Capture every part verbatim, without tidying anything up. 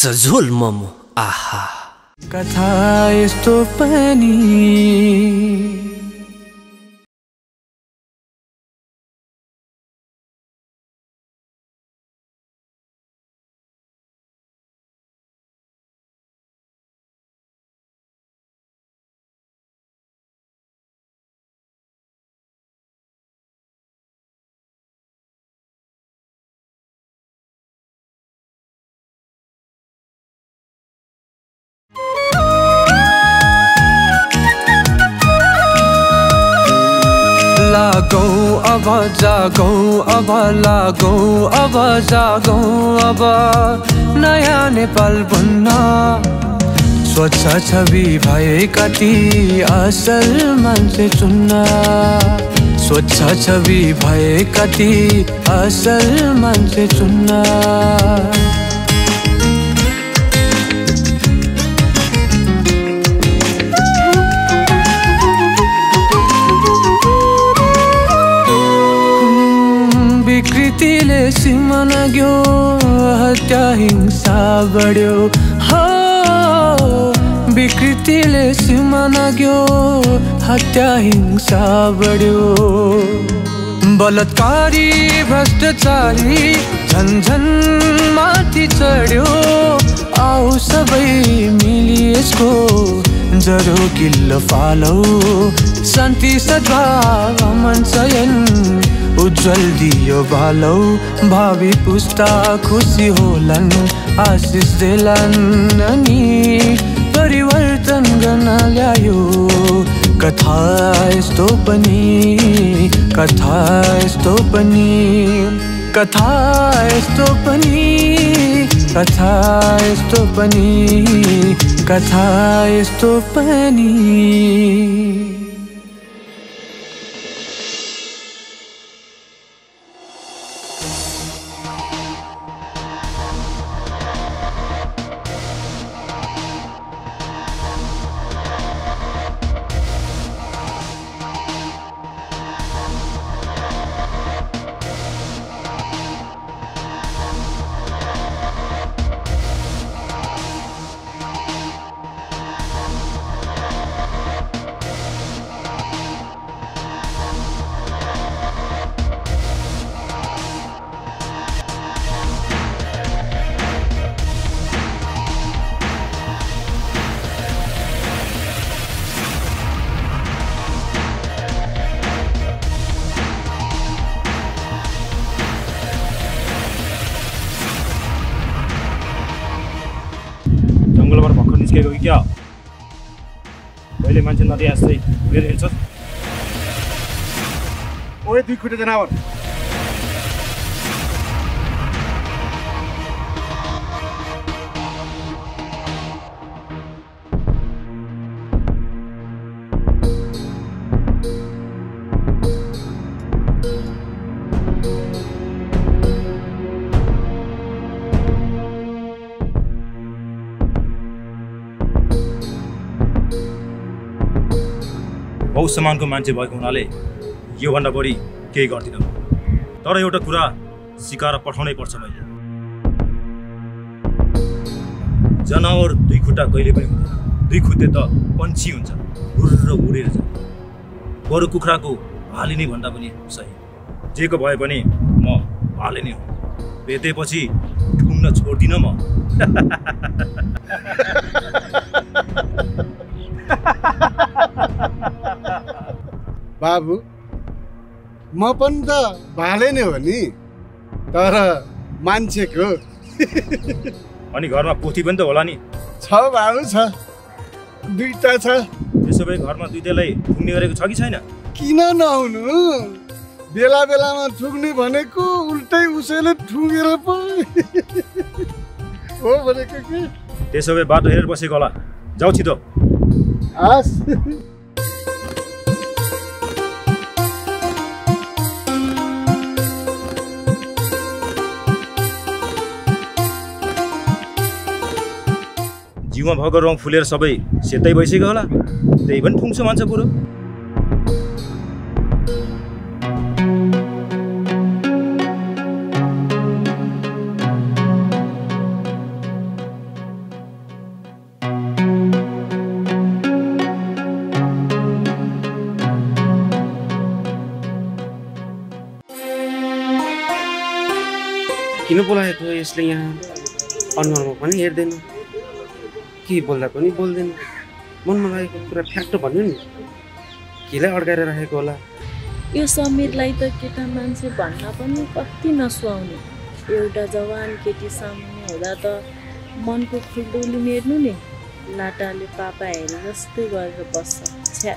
झोल मोमो आहा कथा यस्तो पनि लागौं अब जागौं अब लागौं अब जागौं अब नयाँ नेपाल बन्न स्वच्छ छवि भए कति असल मान्छे चुन्न स्वच्छ छवि भए कति असल मान्छे चुन्न विकृतिले सीमा नाग्यो हत्या हिंसा बढ्यो हो विकृतिले सीमा नाग्यो हत्या हिंसा बढ्यो बलात्कारी भ्रष्टाचारी झन झन माथि चढ्यो आऊ सबै मिली यसको जरो किल्लो फालौ शान्ति सद्भाव अमन चयन उज्जवल दियो बालौ भावी पुस्ता खुसी होलन आशिष देलन अनि परिवर्तन गर्न ल्यायो कथा यस्तो पनि कथा यस्तो पनि कथा यस्तो पनि कथा यस्तो पनि कथा यस्तो पनि जंगलबाट भर्खर निस्केको कि क्या पहिले मान्छे नदी आस्दै फेरि हिँड्छस् ओए दुई खुट्टे जनावर बहुत समानको मान्छे भएको हुनाले यो भन्दा बढी केही गर्दिन तर एउटा कुरा सिकाएर पठाउनै पर्छ मैले जनावर दुई खुट्टा कहिले पनि हुँदैन दुई खुट्टे त पन्छी हुन्छ हुर्र उडेर जान्छ बरु कुखुराको भाले नै भन्दा पनि सही जेको भए पनि म भाले नै हुँ बेतेपछि ठुङ्न छोड्दिन म बाबु म पनि त भाले नै हो नि तर मान्छेको अनि घरमा पोथी पनि त होला नि छ बाबु छ दुईटा छ त्यसो भए घरमा दुईटालाई ठुङ्ने गरेको छ कि छैन किन नहुनु बेला बेलामा ठुङ्ने भनेको उल्टै उसैले ठुङ्गेर पो हो भनेको कि त्यसो भए बाटो हेरेर बसेको होला जाऊ छिटो आस जिउमा भएको रङ फुलेर सबै सेतै भइसक्यो होला त्यही पनि ठुङ्छ मान्छ पुरो किन बोलायो त यसले यहाँ अनुहारमा पनि हेर्दैन के बोल्दा पनि बोल्दैन मनमा लागेको कुरा फ्याक्ट भन्नु नि केलाई अड्काएर राखेको होला यो समीरलाई त केटा मान्छे भन्न पनि कति नसुहाउने एउटा जवान केटी सामुन्ने हुँदा त मनको खुल्डुली मेर्नु नि लाटाले पापा हेरे जस्तै गरेर बस्छ छ्या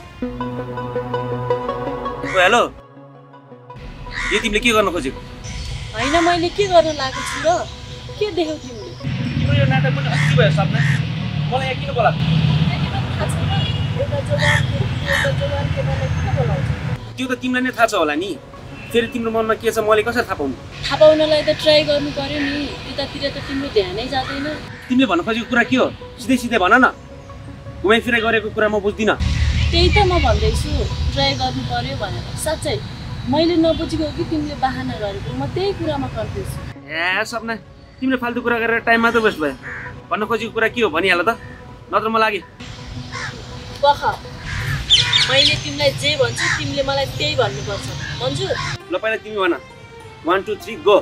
हेलो यो तिमीले के गर्न खोजेको होइन मैले के गर्न लागेको छु र के देख्यौ तिमीले तिम्रो यो नाटक पनि अस्ति भयो सपना मलाई यहाँ किन बोलाएको एउटा जवान केटी एउटा जवान केटालाई किन बोलाउँछ त्यो त तिमीलाई नै थाहा छ होला नि फेरि तिम्रो मनमा के छ मैले कसरी थाहा पाउनु थाहा पाउनलाई त ट्राई गर्नु पर्यो नि त्यतातिर त तिम्रो ध्यानै जाँदैन तिमीले भन्न खोजेको कुरा के हो सिधै सिधै भन न घुमाइ फिराइ गरेको कुरा म बुझ्दिनँ त्यही त म भन्दैछु ट्राई गर्नु पर्यो भनेर साँच्चै मैले नबुझेको हो कि तिमीले बाहना गरेको म त्यही कुरामा कन्फ्युज छु ए सपना तिमीले फाल्तु कुरा गरेर टाइम मात्र वेस्ट भयो भन्न खोजेको कुरा के हो भनिहाल त नत्र म लाग्यो पख मैले तिमीलाई जे भन्छु तिमीले मलाई त्यही भन्नुपर्छ भन्छु ल पहिला तिमी भन one two three go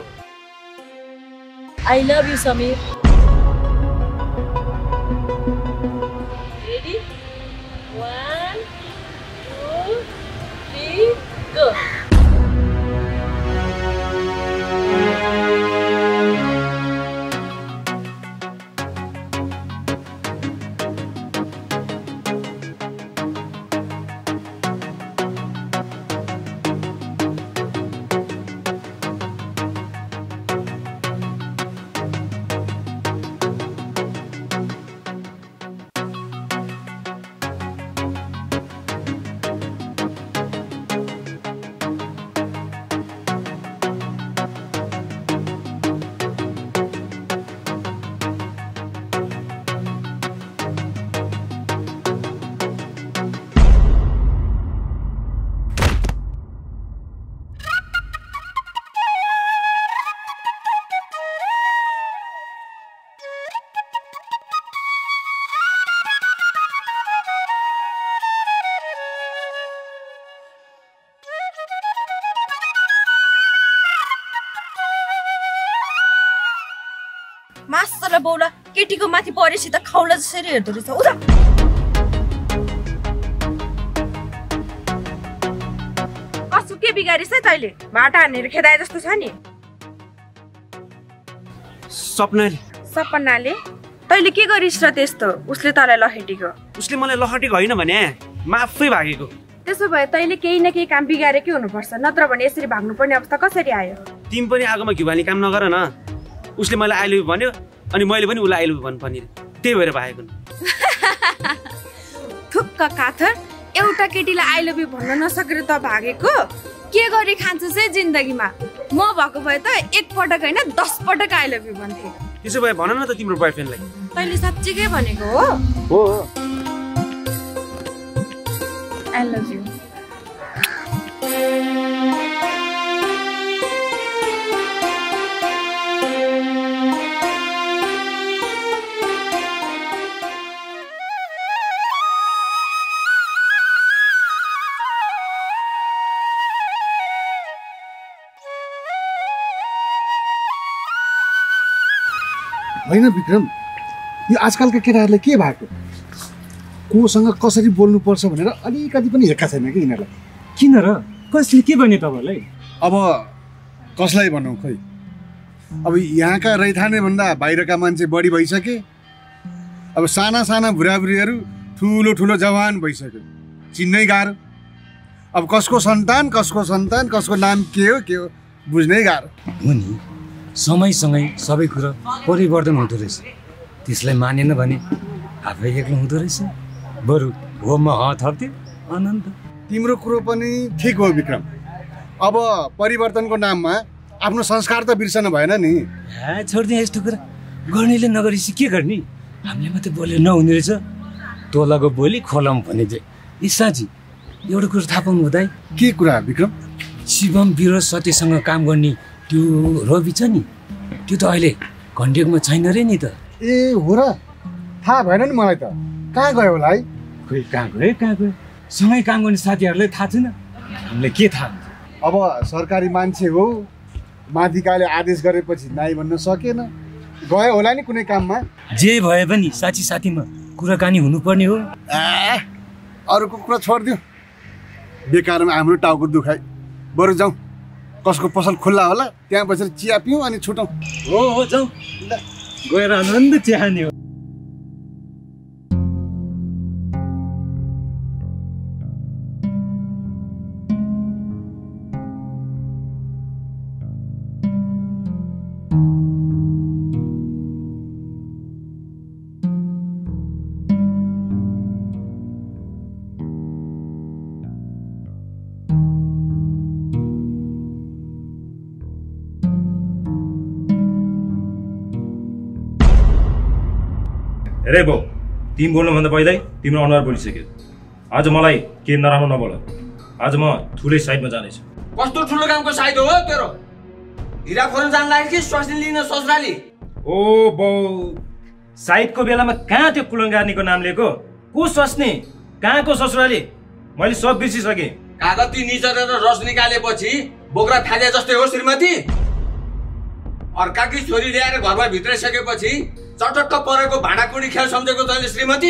I love you Sameer ready one two three go मास्तर बौला केटीको माथि परेपछि त खाउला जसरी हेर्दो रहेछ उता कसु के बिगारिस है तैले भाटा हानेर खेदाए जस्तो छ नि सपनाले सपनाले तैले के गरिस् र त्यस्तो उसले तँलाई लखेटेको उसले मलाई लखेटेको होइन भने म आफै भागेको त्यसो भए तैले केही न केही काम बिगारेकै हुनुपर्छ नत्र भने यसरी भाग्नु पर्ने अवस्था कसरी आयो तिमी पनि आगोमा घिउ हाल्ने काम नगर न उसले मलाई आई लभ यु भन्यो अनि मैले पनि उसलाई आई लभ यु भन्नु पर्ने त्यही भएर भागेको थुक्क काथर एउटा केटीलाई आई लभ यु भन्न नसकेर त भागेको के गरी खान्छस् है जिन्दगीमा म भएको भए त एक पटक हैन दस पटक आई लभ यु भन्थे त्यसो भए भन न त तिम्रो बॉयफ्रेन्डलाई तैले साच्चै भनेको हो हो आई लभ यु होइन विक्रम यो आजकलका केटाहरूले के भएको कोसँग कसरी बोल्नुपर्छ भनेर अलिकति पनि हेक्का छैन कि यिनीहरूलाई किन र कसले के भन्यो तपाईँलाई अब कसलाई भनौँ खोइ अब यहाँका रैथाने भन्दा बाहिरका मान्छे बढी भइसके अब साना साना बुढाबुढीहरू ठुलो ठुलो जवान भइसक्यो चिन्नै गाह्रो अब कसको सन्तान कसको सन्तान कसको नाम के हो के हो बुझ्नै गाह्रो हो नि समयसँगै सबै कुरा परिवर्तन हुँदो रहेछ त्यसलाई मानेन भने आफै एक्लो हुँदो रहेछ बरु होममा ह थप्थ्यो अनन्त तिम्रो कुरो पनि ठिक हो विक्रम अब परिवर्तनको नाममा आफ्नो संस्कार त बिर्सन भएन नि ए छोड्दिए यस्तो कुरा गर्नेले नगरेपछि के गर्ने हामीले मात्रै बोलेर नहुने रहेछ तोलाको बोली खोलाम भने चाहिँ यी साँची एउटा कुरो थाहा पाउनु हुँदै के कुरा विक्रम शिवम विरोध सत्यसँग काम गर्ने त्यो रवि छ नि त्यो त अहिले घन्टेकमा छैन रे नि त ए हो र थाहा भएन नि मलाई त कहाँ गयो होला है खोइ कहाँ गयो कहाँ गयो सँगै काम गर्ने साथीहरूलाई थाहा छैन हामीलाई के थाहा हुन्छ अब सरकारी मान्छे हो माथिकाले आदेश गरेपछि नाइ भन्न सकेन, गयो होला नि कुनै काममा। जे भए पनि साथी साथीमा कुराकानी हुनुपर्ने हो। ए अरूको कुरा छोडिदिउँ, बेकारमा हाम्रो टाउको दुखाइ। बरु जाउँ, कसको पसल खुल्ला होला त्यहाँ बसेर चिया पिउँ अनि छुटौँ। हो हो जाउँ, गएर आनन्द चिया खाने हो। हेरे बाउ, तिमी बोल्नुभन्दा पहिल्यै तिम्रो अनुहार बोलिसक्यो। आज मलाई के नराम्रो नबोल। आज म ठुलै साइडमा जानेछु। कस्तो ठुलो कामको साइड हो तेरो? हिरा खोज्न जान लाग्यो कि स्वास्नी लिन ससुराली? ओ बाउ, साइडको बेलामा कहाँ त्यो कुलङ्गार्नीको नाम लिएको? को स्वास्नी, कहाँको ससुराली? मैले सब बिर्सिसकेँ। कागती निचरेर रस निकालेपछि बोक्रा फ्याँके जस्तै हो श्रीमती। अर्काकी छोरी ल्याएर घरमा भित्राइसकेपछि चटक्क परेको भाँडाकुँडी खेल सम्झेको तैँले श्रीमती?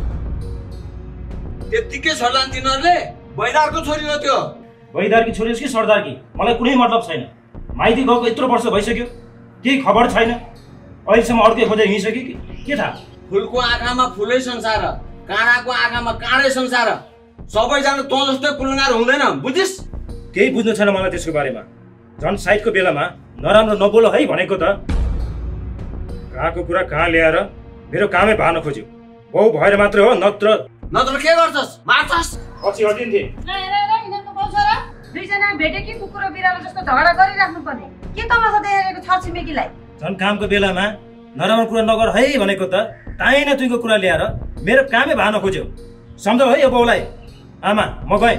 त्यत्तिकै छोड्लान् तिनीहरूले? बैदारको छोरी हो त्यो। बैदारकी छोरी होस् कि सरदारकी, मलाई कुनै मतलब छैन। माइती गएको यत्रो वर्ष भइसक्यो, केही खबर छैन। अहिलेसम्म अर्कै खोजेर हिँडिसक्यो कि के थाहा? फुलको आँखामा फुलै संसार, काँडाको आँखामा काँडै संसार। सबैजना तँ जस्तै कुलङ्गार हुँदैन, बुझिस्? केही बुझ्नु छैन मलाई त्यसको बारेमा। झन् साइडको बेलामा नराम्रो नबोल है भनेको त। कहाँको कुरा कहाँ ल्याएर मेरो कामै भान खोज्यो। बाउ भएर मात्रै हो, नत्र नत्र के गर्छस्? मार्छस्? पछि हटिन्थे। दुईजना भेटे कि कुकुर बिरालो जस्तो झगडा गरिराख्नु पर्ने? के तमासा देखेको छ छिमेकीलाई? झन् कामको बेलामा नराम्रो कुरा नगर है भनेको त। ताई न तुईको कुरा ल्याएर मेरो कामै भान खोज्यो। सम्झौ है यो बाउलाई। आमा म गएँ।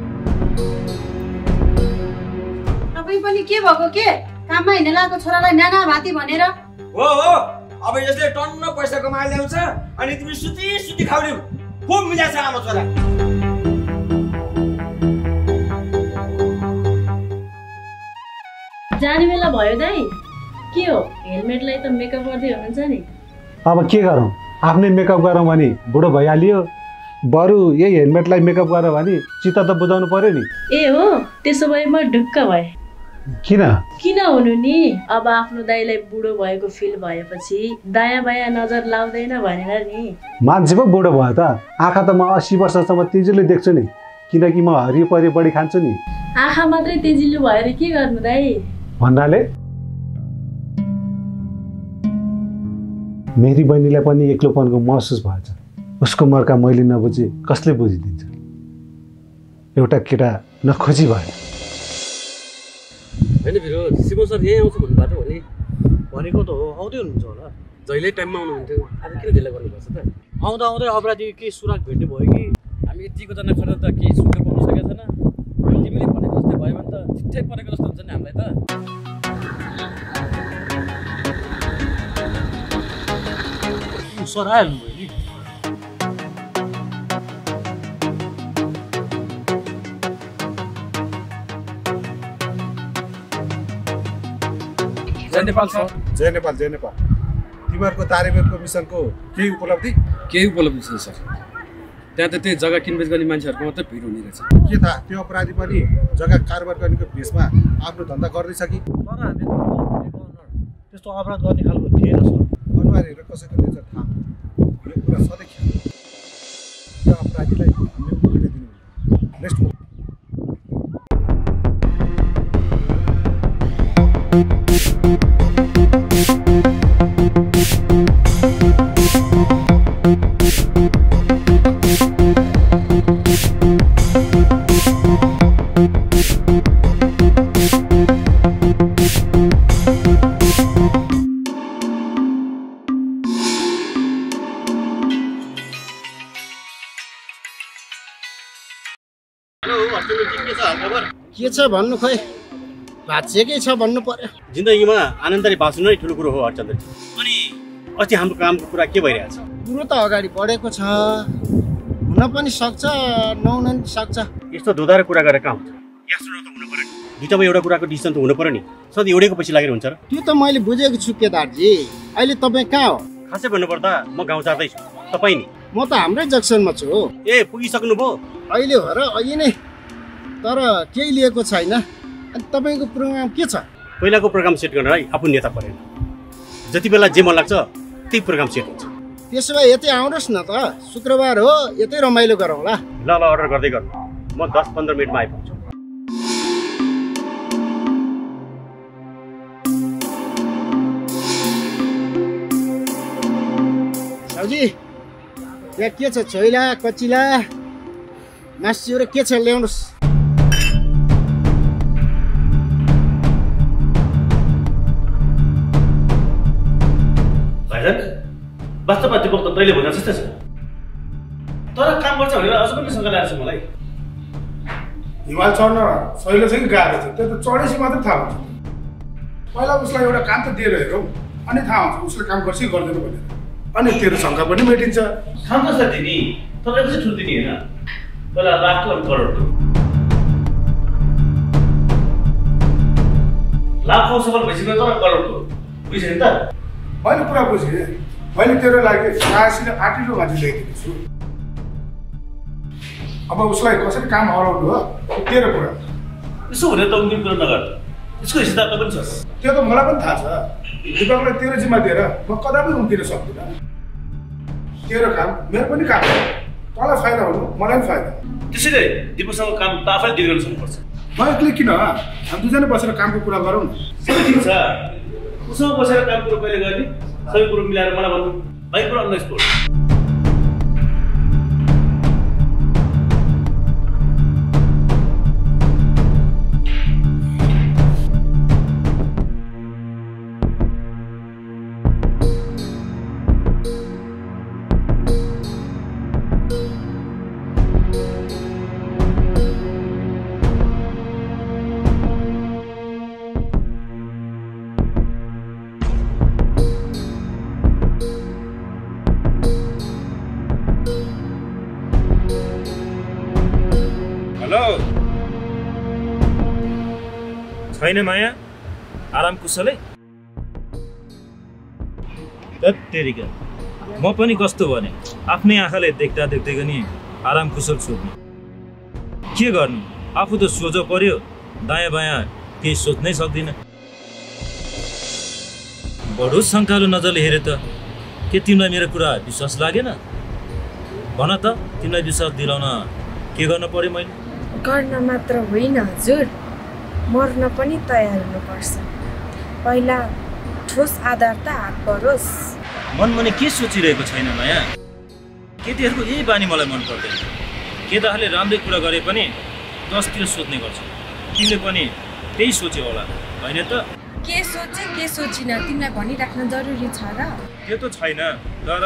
तपाईँ पनि के भएको के? काममा हिँड्न लागेको छोरालाई नाना भाती भनेर? हो हो, अब यसले टन्न पैसा कमाएर ल्याउँछ अनि तिमी सुती सुती खाउने खुब मिलाछ आमा छोरा। जाने बेला भयो दाइ। के हो, हेलमेटलाई त मेकअप गर्दै हुनुहुन्छ नि? अब के गरौँ, आफ्नै मेकअप गरौँ भने बुढो भइहालियो। बरु यही हेलमेटलाई मेकअप गरेर भने चित्त त बुझाउनु पर्यो नि। ए हो, त्यसो भए म ढुक्क भएँ। किन किन हुनु नि? अब आफ्नो दाइलाई बुढो भएको फिल भएपछि दायाँ बायाँ नजर लाउँदैन भनेर नि। मान्छे पो बुढो भयो त। आँखा त म अस्सी वर्षसम्म तेजिलो देख्छु नि, किनकि म हरियो परि बढी खान्छु नि। आँखा मात्रै तेजिलो भएर के गर्नु दाइ? भन्नाले मेरी बहिनीलाई पनि एक्लोपनको महसुस भएछ। उसको मर्का मैले नबुझे कसले बुझिदिन्छ? एउटा केटा नखोजी भएन। होइन फिरो शिव सर यहीँ आउँछु भन्नुभएको थियो भने? भनेको त हो, आउँदै हुनुहुन्छ होला। जहिले टाइममा आउनुहुन्थ्यो, आज किन ढिला गर्नुपर्छ त? आउँदा आउँदै अपराधी केही सुराग भेट्ने भयो कि? हामी यतिको जना खर्च त केही सुख पाउनु सकेको छैन। तिमीले भनेको जस्तै भयो भने त चिट्ठै परेको जस्तो हुन्छ नि हामीलाई त। सर आइहाल्नुभयो नि। जय नेपाल सर। जय नेपाल, जय नेपाल। तिमीहरूको तारेबेरको मिसनको केही उपलब्धि? केही उपलब्धि छैन सर। त्यहाँ त त्यही जग्गा किनबेच गर्ने मान्छेहरूको मात्रै भिड हुने रहेछ। के थाहा त्यो अपराधी पनि जग्गा कारोबार गर्नेको भेषमा आफ्नो धन्दा गर्दैछ कि? तर हामीले त्यस्तो अपराध गर्ने खालको थिएन सर। अनुहार हेरेर कसैको नेचर थाहा यो कुरा सधैँ ख्याल। त्यो अपराधीलाई हामीले उकिन दिनु। नेक्स्ट के छ भन्नु खोइ, भाँचिएकै छ भन्नु पर्यो। जिन्दगीमा आनन्दले बाँच्नु नै ठुलो कुरो हो हरचन्द्र। अनि अस्ति हाम्रो कामको कुरा के भइरहेछ? कुरो त अगाडि बढेको छ, हुन पनि सक्छ नहुन पनि सक्छ। यस्तो धुधार कुरा गरेर कहाँ हुन्छ? यस्तो त हुनु पर्यो। दुईटामा एउटा कुराको डिसिजन त हुनु पर्यो नि। सधैँ एउटैको पछि लागेर हुन्छ र? त्यो त मैले बुझेको छु केदारजी। अहिले तपाईँ कहाँ हो? खासै भन्नुपर्दा म गाउँ जाँदैछु। तपाईँ नि? म त हाम्रै जक्सनमा छु। ए पुगिसक्नु भयो? अहिले हो र अहिले नै, तर केही लिएको छैन। अनि तपाईँको प्रोग्राम के छ? पहिलाको प्रोग्राम सेट गर्नलाई आफू नेता परेन। जति बेला जे मन लाग्छ त्यही प्रोग्राम सेट हुन्छ। त्यसो भए यतै आउनुहोस् न त, शुक्रबार हो, यतै रमाइलो गरौँला। ल ल अर्डर गर्दै गर्नु, म दस पन्ध्र मिनटमा आइपुग्छु। साउजी यहाँ के छ? छोइला कचिला मासु र के छ ल्याउनुहोस्। भाइजान वास्तवमा दिपक त तैँले भनेको जस्तै छ, तर काम गर्छ भनेर अझ पनि शङ्का लागेको छ मलाई। हिमाल चढ्न सहिलो चाहिँ गाह्रो छ, त्यो त चढेपछि मात्रै थाहा हुन्छ। पहिला उसलाई एउटा काम त दिएर हेरौँ, अनि थाहा हुन्छ उसले काम गर्छ कि गर्दैन भनेर। अनि तेरो शङ्का पनि मेटिन्छ। काम त साथी नि, तपाईँको चाहिँ ठुल्दिनी होइन, पहिला लाखको अनि करोडको। लाखको सफल भइसक्यो तर करोडको बुझ्यो नि त? मैले पुरा बुझेँ। मैले तेरो लागि आएसिन आँटिलो भाजी ल्याइदिएको छु। अब उसलाई कसरी काम हराउनु हो तेरो कुरा। यसो हुने त उम्किने कुरा नगर, यसको हिस्सेदार पनि छ। त्यो त मलाई पनि थाहा छ। दिपकलाई तेरो जिम्मा दिएर म कदापि उम्किन सक्दिनँ। तेरो काम मेरो पनि काम हो, तँलाई फाइदा हुनु मलाई पनि फाइदा। त्यसैले दिपकसँग काम त आफैले डिल गर्न सक्नुपर्छ। म एक्लै किन, हामी दुईजना बसेर कामको कुरा गरौँ न। ठिक छ, उसँग बसेर काम कुरो कहिले गर्ने सबै कुरो मिलाएर मलाई भन्नु, बाइक कुरो अन स्पोर्ट। छैन माया आराम कुशलै? तेरिका म पनि कस्तो भने आफ्नै आँखाले देख्दा देख्दै नि आराम कुशल सोध्ने। के गर्नु, आफू त सोझो पर्यो, दायाँ बायाँ केही सोच्नै सक्दिनँ। बडो शङ्कालु नजरले हेरे त के तिमीलाई मेरो कुरा विश्वास लागेन? भन त, तिमीलाई विश्वास दिलाउन के गर्न पर्यो मैले? गर्न मात्र होइन हजुर, मर्न पनि तयार हुनुपर्छ। पहिला ठोस आधार त हात परोस्। मनमने के सोचिरहेको छैन माया? केटीहरूको यही बानी मलाई मन पर्दैन। केटाहरूले राम्रै कुरा गरे पनि दसतिर सोध्ने गर्छ। तिमीले पनि त्यही सोच्यौ होला होइन त? के सोचे के सोचिन तिमीलाई भनिराख्न जरुरी छ र? त्यो त छैन, तर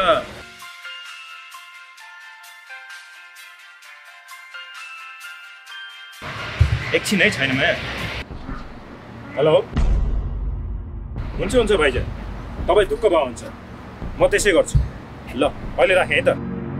एकछिन है छैन माया। हेलो, हुन्छ हुन्छ भाइजान, तपाईँ ढुक्क भयो हुन्छ, म त्यसै गर्छु। ल अहिले राखेँ है त।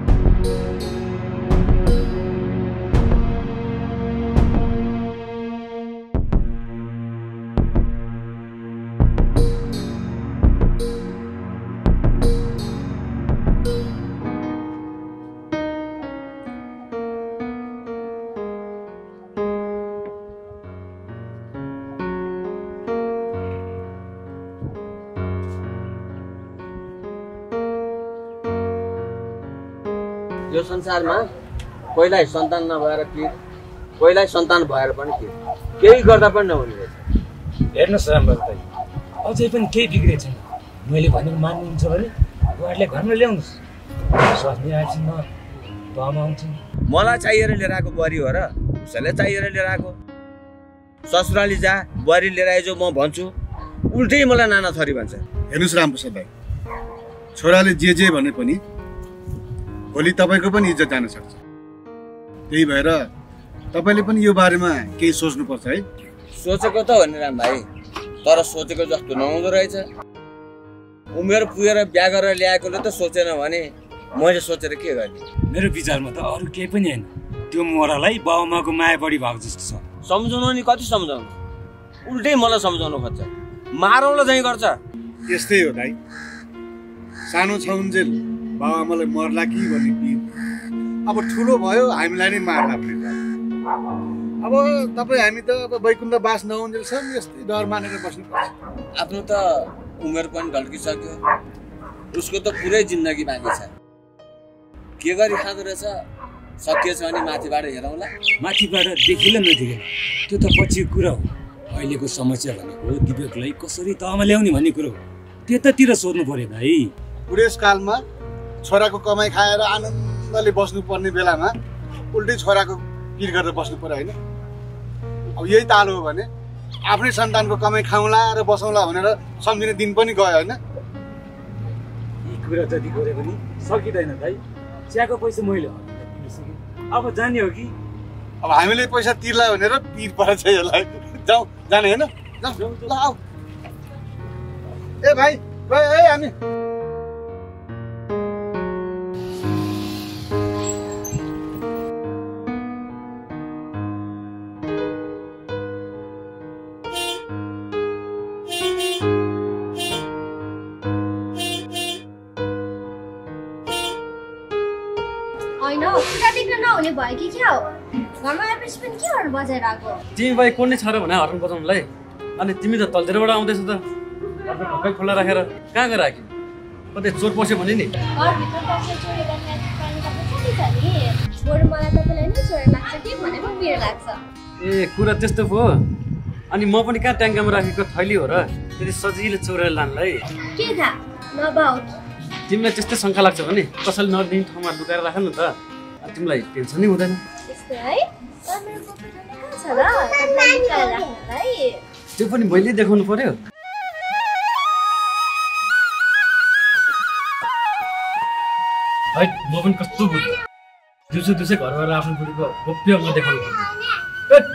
यो संसारमा पहिल्यै सन्तान नभएर के, पहिल्यै सन्तान भएर पनि के, केही गर्दा पनि नहुने रहेछ। हेर्नुहोस् राम्रो दाइ, अझै पनि केही बिग्रेको छैन। मैले भनेको मान्नुहुन्छ भने बुहारीले घरमा ल्याउनुहोस्। स्वास्नी आएपछि न बामा आउँछन्। मलाई चाहिएर लिएर आएको बुहारी हो र उसैले चाहिएर लिएर आएको? ससुराली जा बुहारी लिएर आइजो म भन्छु, उल्टै मलाई नाना थरी भन्छ। हेर्नुहोस् रामप्रसाद भाइ, छोराले जे जे भने पनि भोलि तपाईँको पनि इज्जत जान सक्छ। त्यही भएर तपाईँले पनि यो बारेमा केही सोच्नुपर्छ है। सोचेको त हो नि राम भाइ, तर सोचेको जस्तो नहुँदो रहेछ। उमेर पुगेर बिहा गरेर ल्याएकोले त सोचेन भने मैले सोचेर के गर्ने? मेरो विचारमा त अरू केही पनि होइन, त्यो मोरालाई बाबुआमाको माया बढी भएको जस्तो छ। सम्झाउनु नि कति सम्झाउनु, उल्टै मलाई सम्झाउनु खोज्छ, मारौँला चाहिँ गर्छ। यस्तै हो दाइ, सानो छाउन्जेल बाबुआमालाई मर्ला कि भन्ने पिर, अब ठुलो भयो हामीलाई नै मार्ला भन्ने। अब तपाईँ हामी त अब वैकुण्ठ बास नहुन्जेलसम्म यस्तै डर मानेर बस्नुपर्छ। आफ्नो त उमेर पनि ढल्किसक्यो, उसको त पुरै जिन्दगी बाँकी छ, के गरी खाँदो रहेछ? सकिएछ भने माथिबाट हेरौँला। माथिबाट देखिएला नदेखिएला त्यो त पछिको कुरा हो। अहिलेको समस्या भनेको दिव्यकलाई कसरी तहमा ल्याउने भन्ने कुरो हो, त्यतातिर सोध्नु पर्यो भाइ। बुढेसकालमा छोराको कमाइ खाएर आनन्दले बस्नुपर्ने बेलामा उल्टै छोराको पिर गरेर बस्नु पर्यो होइन? अब यही ताल हो भने आफ्नै सन्तानको कमाइ खाउँला र बसौँला भनेर सम्झिने दिन पनि गयो होइन? यी कुरा जति गरे पनि सकिँदैन भाइ। चियाको पैसा मैले अब जाने हो कि अब हामीले पैसा तिर्ला भनेर पिर पर्छ यसलाई। जाउँ जाने होइन? जाउँ ल आऊ। ए भाइ गयो है हामी। नहुने भयो कि क्या हो? घरमा आएपछि पनि के हर्न बजाएर आएको? तिमी भाइ कोही नै छ र भने हर्न बजाउनुलाई? अनि तिमी त तलतिरबाट आउँदैछ त, घरको ढोकै खुल्ला राखेर कहाँ गएर आयो? कतै चोर पस्यो भने नि? घरभित्र बसेर चोरी गर्ने पानी त कति छ नि? छोर मलाई तपाईँलाई नै चोर लाग्छ कि भनेको पिर लाग्छ। ए कुरा त्यस्तो पो। अनि म पनि कहाँ ट्याङ्कामा राखेको थैली हो र त्यति सजिलो चोरेर लानलाई? के थाहा नबाउ। तिमीलाई त्यस्तै शङ्का लाग्छ भने कसैले नदिने ठाउँमा लुकाएर राख न त, तिमीलाई टेन्सनै हुँदैन। त्यस्तै है? तर मेरो पोकेटमा कहाँ छ र तपाईँलाई लुकाएर राख्नलाई? त्यो पनि मैले देखाउनु पर्यो। है म पनि कस्तो बुझ्छु, दिउँसो दिउँसै घरबाट आफ्नो बुढीको गोप्य म देखाउनु पर्यो।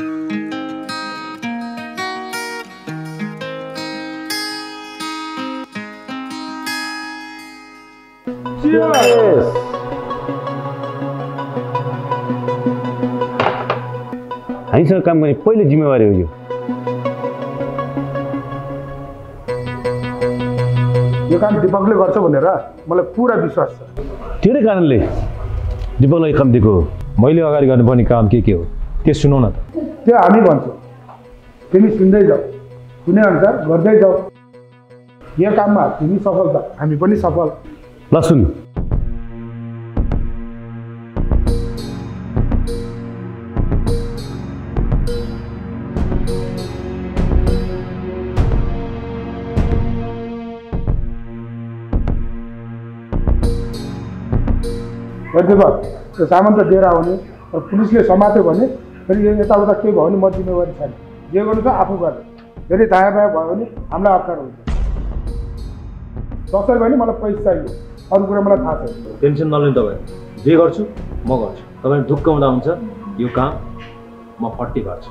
हामीसँग काम गर्ने पहिलो जिम्मेवारी हो यो। यो काम दिपकले गर्छ भनेर मलाई पुरा विश्वास छ। त्यो नै कारणले दिपकलाई काम दिएको। मैले अगाडि गर्नुपर्ने काम के के हो त्यो सुनौ न त। त्यो हामी भन्छौँ, तिमी सुन्दै जाऊ, सुने अनुसार गर्दै जाऊ। यो काममा तिमी सफल त हामी पनि सफल। ल सुन, त्यो सामान त दिएर आउने, र पुलिसले समात्यो भने फेरि यताउता के भयो भने म जिम्मेवारी छैन। जे गर्नु छ आफू गर्ने, फेरि दायाँ बायाँ भयो भने हामीलाई अप्ठ्यारो हुन्छ। जसरी भयो नि मलाई पैसा चाहियो, अरू कुरा मलाई थाहा छैन। टेन्सन नलिनु तपाईँ, जे गर्छु म गर्छु। तपाईँ ढुक्क हुँदा हुन्छ, यो काम म फट्टी गर्छु।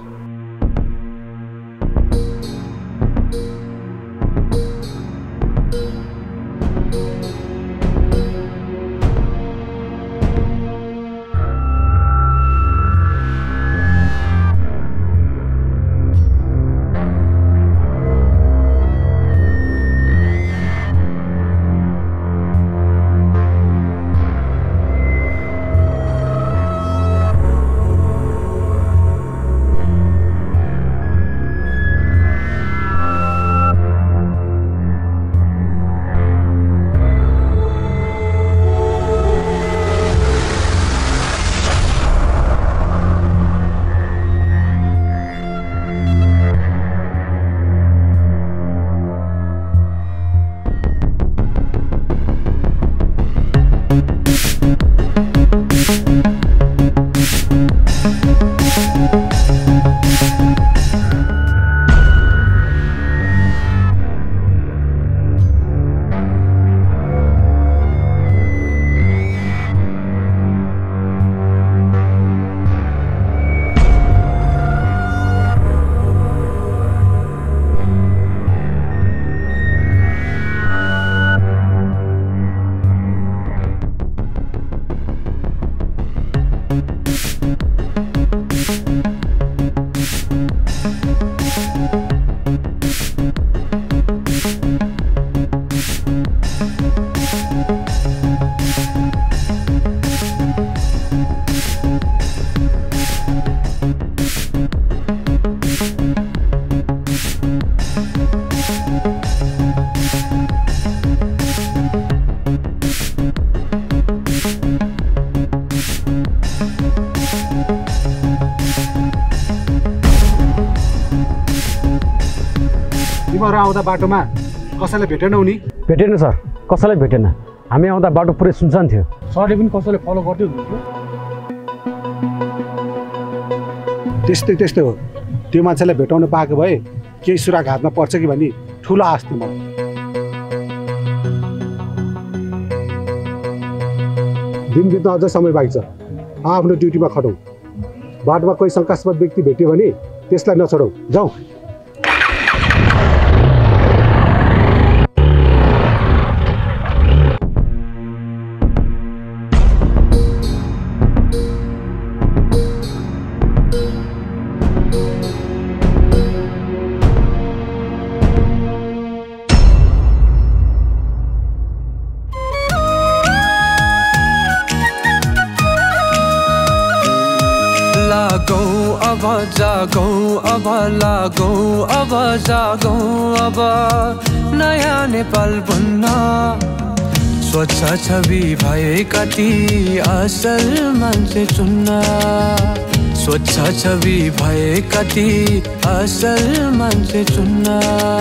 तिमीहरू आउँदा बाटोमा कसैलाई भेटेनौ नि? भेटेन सर, कसैलाई भेटेन। हामी आउँदा बाटो पुरै सुनसान थियो। सरले पनि कसैले फलो गर्दै हुनुहुन्थ्यो? त्यस्तै त्यस्तै हो। त्यो मान्छेलाई भेटाउन पाएको भए केही सुराग हातमा पर्छ कि भन्ने ठुलो आश थियो मलाई। दिन बित्न अझ समय बाँकी छ। आफ्नो ड्युटीमा खटौँ। बाटोमा कोही शङ्कास्पद व्यक्ति भेट्यो भने त्यसलाई नछोडौ। जाउँ। लागौं अब जागौं अब लागौं अब जागौं अब नयाँ नेपाल बन्न स्वच्छ छवि भए कति असल मान्छे चुन्न स्वच्छ छवि भए कति असल मान्छे चुन्न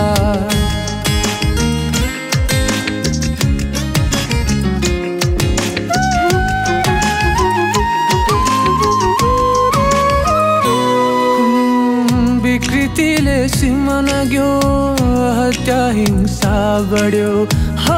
विकृतिले सीमा नाग्यो हत्या हिंसा बढ्यो हो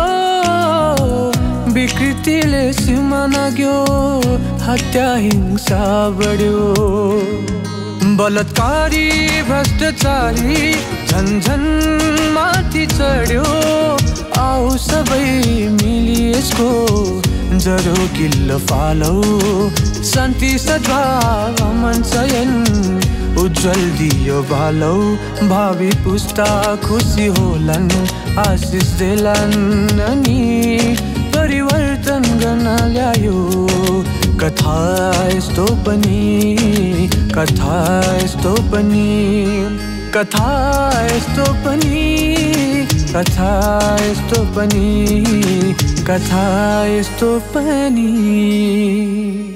विकृतिले सीमा नाग्यो हत्या हिंसा बढ्यो बलात्कारी भ्रष्टाचारी झन झन माथि चढ्यो आऊ सबै मिली यसको जरो किल्लो फालौ शान्ति सद्भाव अमन चयन उज्जवल दियो बालौ भावी पुस्ता खुसी होलान् आशिष देलान् अनि परिवर्तन गर्न ल्यायो कथा यस्तो पनि कथा यस्तो पनि कथा यस्तो पनि कथा यस्तो पनि कथा यस्तो पनि